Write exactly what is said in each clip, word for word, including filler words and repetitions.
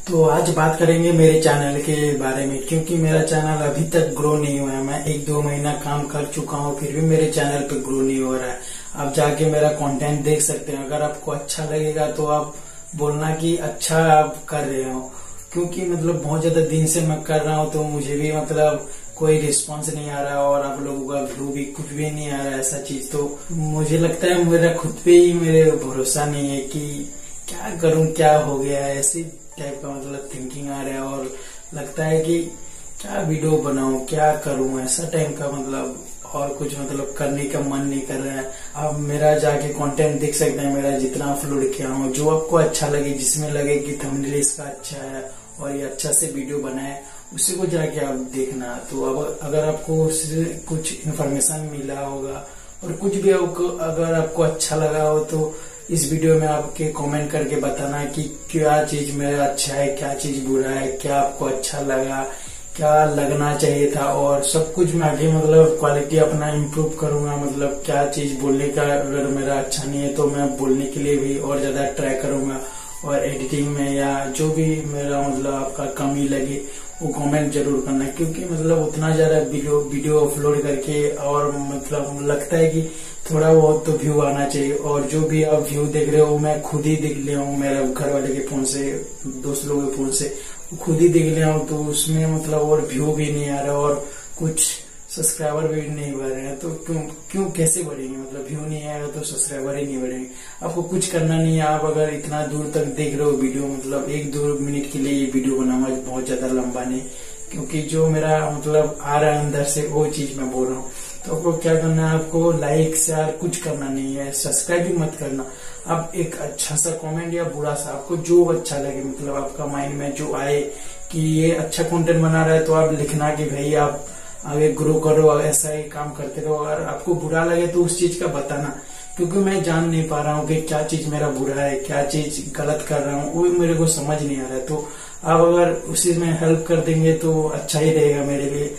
तो आज बात करेंगे मेरे चैनल के बारे में, क्योंकि मेरा चैनल अभी तक ग्रो नहीं हुआ है। मैं एक दो महीना काम कर चुका हूँ, फिर भी मेरे चैनल पे ग्रो नहीं हो रहा है। आप जाके मेरा कंटेंट देख सकते हैं। अगर आपको अच्छा लगेगा तो आप बोलना कि अच्छा आप कर रहे हो, क्योंकि मतलब बहुत ज्यादा दिन से मैं कर रहा हूँ तो मुझे भी मतलब कोई रिस्पांस नहीं आ रहा और आप लोगों का व्यू भी कुछ भी नहीं आ रहा है। ऐसा चीज तो मुझे लगता है मेरा खुद पे ही मेरे भरोसा नहीं है कि क्या करूं, क्या हो गया है, ऐसी टाइप का मतलब थिंकिंग आ रहा है और लगता है कि क्या वीडियो बनाऊं, क्या करूं, ऐसा टाइप का मतलब और कुछ मतलब करने का मन नहीं कर रहा है। आप मेरा जाके कंटेंट देख सकते हैं, मेरा जितना अपलोड किया हूँ, जो आपको अच्छा लगे, जिसमें लगे कि थंबनेल इसका अच्छा है और ये अच्छा से वीडियो बनाए, उसी को जाके आप देखना। तो अब अगर आपको उससे कुछ इन्फॉर्मेशन मिला होगा और कुछ भी आपको अगर आपको अच्छा लगा हो तो इस वीडियो में आपके कमेंट करके बताना कि क्या चीज मेरा अच्छा है, क्या चीज बुरा है, क्या आपको अच्छा लगा, क्या लगना चाहिए था, और सब कुछ मैं आगे मतलब क्वालिटी अपना इम्प्रूव करूंगा। मतलब क्या चीज बोलने का अगर मेरा अच्छा नहीं है तो मैं बोलने के लिए भी और ज्यादा ट्राई करूंगा। और एडिटिंग में या जो भी मेरा मतलब आपका कमी लगे वो कमेंट जरूर करना, क्योंकि मतलब उतना ज्यादा वीडियो वीडियो अपलोड करके और मतलब लगता है कि थोड़ा बहुत तो व्यू आना चाहिए। और जो भी आप व्यू देख रहे हो मैं खुद ही देख लिया हूँ, मेरे घर वाले के फोन से, दोस्त लोगों के फोन से खुद ही देख लिया हूँ, तो उसमें मतलब और व्यू भी नहीं आ रहा और कुछ सब्सक्राइबर भी नहीं बढ़ रहे हैं। तो क्यों क्यों कैसे बढ़ेंगे? मतलब व्यू नहीं आएगा तो सब्सक्राइबर ही नहीं बढ़ेंगे। आपको कुछ करना नहीं है। आप अगर इतना दूर तक देख रहे हो वीडियो, मतलब एक दो मिनट के लिए ये वीडियो बनाऊंगा, बहुत ज्यादा लंबा नहीं, क्योंकि जो मेरा मतलब आ रहा है अंदर से वो चीज मैं बोल रहा हूँ। तो आपको क्या करना है, आपको लाइक शेयर कुछ करना नहीं है, सब्सक्राइब भी मत करना। आप एक अच्छा सा कमेंट या बुरा सा, आपको जो अच्छा लगे, मतलब आपका माइंड में जो आए कि ये अच्छा कंटेंट बना रहा है तो आप लिखना कि भाई आप आगे ग्रो करो, ऐसा ही काम करते रहो। अगर आपको बुरा लगे तो उस चीज का बताना, क्योंकि मैं जान नहीं पा रहा हूँ कि क्या चीज मेरा बुरा है, क्या चीज गलत कर रहा हूँ, वो मेरे को समझ नहीं आ रहा है। तो आप अगर उसी में हेल्प कर देंगे तो अच्छा ही रहेगा मेरे लिए।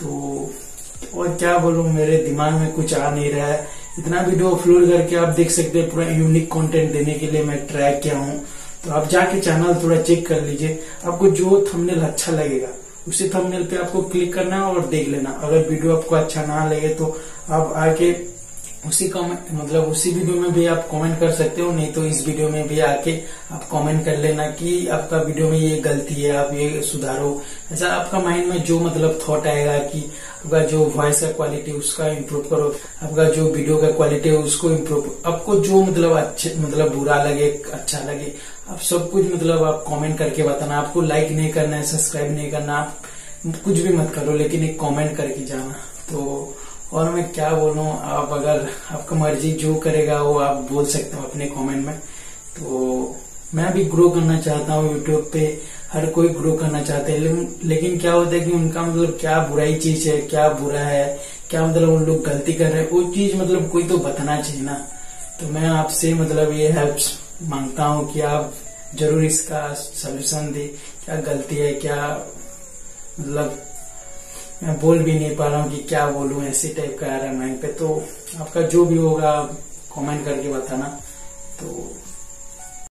तो और क्या बोलूं, मेरे दिमाग में कुछ आ नहीं रहा है। इतना वीडियो अपलोड करके आप देख सकते हैं, पूरा यूनिक कंटेंट देने के लिए मैं ट्राई किया हूँ। तो आप जाके चैनल थोड़ा चेक कर लीजिए, आपको जो थंबनेल अच्छा लगेगा उसी थंबनेल पे आपको क्लिक करना है और देख लेना। अगर वीडियो आपको अच्छा ना लगे तो आप आके उसी कमेंट मतलब उसी वीडियो में भी आप कमेंट कर सकते हो, नहीं तो इस वीडियो में भी आके आप कमेंट कर लेना कि आपका वीडियो में ये गलती है, आप ये सुधारो। ऐसा आपका माइंड में जो मतलब थॉट आएगा कि आपका जो वॉइस का क्वालिटी उसका इम्प्रूव करो, आपका जो वीडियो का क्वालिटी है उसको इम्प्रूव, आपको जो मतलब अच्छे मतलब बुरा लगे अच्छा लगे, आप सब कुछ मतलब आप कमेंट करके बताना। आपको लाइक नहीं करना है, सब्सक्राइब नहीं करना, आप कुछ भी मत करो, लेकिन एक कमेंट करके जाना। तो और मैं क्या बोलूं, आप अगर आपका मर्जी जो करेगा वो आप बोल सकते हो अपने कमेंट में। तो मैं भी ग्रो करना चाहता हूँ यूट्यूब पे, हर कोई ग्रो करना चाहते हैं, लेकिन, लेकिन क्या होता है कि उनका मतलब क्या बुराई चीज है, क्या बुरा है, क्या मतलब उन लोग गलती कर रहे हैं, वो चीज मतलब कोई तो बताना चाहिए ना। तो मैं आपसे मतलब ये हेल्प मांगता हूँ कि आप जरूर इसका सोल्यूशन दे, क्या गलती है, क्या मतलब मैं बोल भी नहीं पा रहा हूँ कि क्या बोलूं, ऐसे टाइप का आ रहा है माइंड पे। तो आपका जो भी होगा कमेंट करके बताना। तो